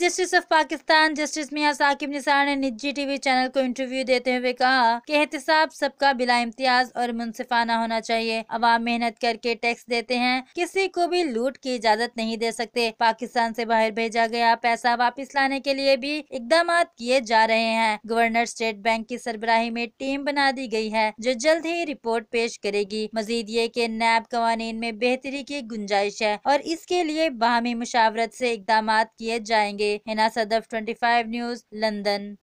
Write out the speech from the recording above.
Justice of Pakistan justice Mian Saqib Nisar ने निजी TV channel को इंटरव्यू देते हुए कहा कि एहतसाब सबका बिला इम्तियाज और मुनसिफाना होना चाहिए। अवाम मेहनत करके टैक्स देते हैं, किसी को भी लूट की इजाजत नहीं दे सकते। पाकिस्तान से बाहर भेजा गया पैसा वापस लाने के लिए भी इकदाम किए जा रहे हैं। गवर्नर स्टेट बैंक की सरबराही में टीम बना दी गई है जो जल्द ही रिपोर्ट पेश करेगी। मजीद ये कि नैब कवानीन में बेहतरी की गुंजाइश है और इसके लिए बाहमी मुशावरत से इकदाम किए जाएंगे। Hina Sadaf 25 news, London.